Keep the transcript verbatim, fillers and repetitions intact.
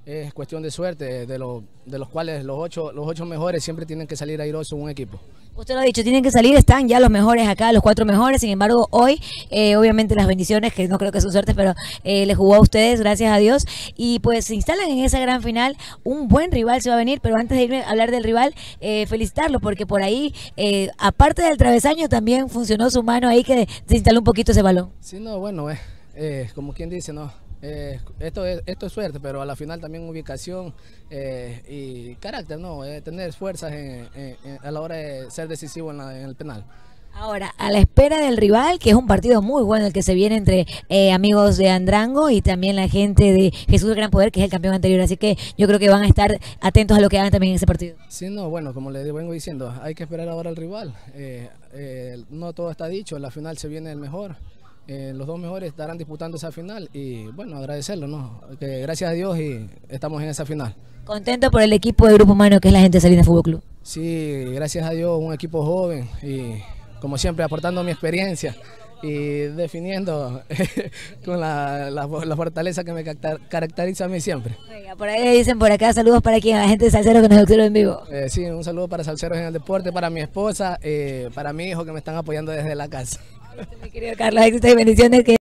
es cuestión de suerte, de, lo, de los cuales los ocho, los ocho mejores siempre tienen que salir airosos en un equipo. Usted lo ha dicho, tienen que salir, están ya los mejores acá, los cuatro mejores. Sin embargo, hoy, eh, obviamente las bendiciones, que no creo que son suertes, pero eh, les jugó a ustedes, gracias a Dios. Y pues se instalan en esa gran final. Un buen rival se va a venir, pero antes de irme a hablar del rival, eh, felicitarlo, porque por ahí, eh, aparte del travesaño, también funcionó su mano ahí, que se instaló un poquito ese balón. Sí, no, bueno, eh, eh, como quien dice, no. Eh, esto, es, esto es suerte, pero a la final también ubicación eh, y carácter, ¿no? Eh, tener fuerzas en, en, en, a la hora de ser decisivo en, la, en el penal. Ahora, a la espera del rival, que es un partido muy bueno el que se viene entre eh, amigos de Andrango y también la gente de Jesús del Gran Poder, que es el campeón anterior. Así que yo creo que van a estar atentos a lo que hagan también en ese partido. Sí, no, bueno, como les vengo diciendo, hay que esperar ahora al rival. Eh, eh, no todo está dicho, en la final se viene el mejor. Eh, los dos mejores estarán disputando esa final y bueno, agradecerlo, ¿no? Que gracias a Dios y estamos en esa final. Contento por el equipo de Grupo Humano que es la gente de Salinas Fútbol Club. Sí, gracias a Dios, un equipo joven y como siempre aportando mi experiencia y definiendo con la, la, la fortaleza que me caracteriza a mí siempre. Oiga, por ahí le dicen por acá, saludos para quien, a la gente de Salceros que nos observa en vivo. Eh, sí, un saludo para Salceros en el Deporte, para mi esposa, eh, para mi hijo que me están apoyando desde la casa. Mi querido Carlos, éxitos y bendiciones. Que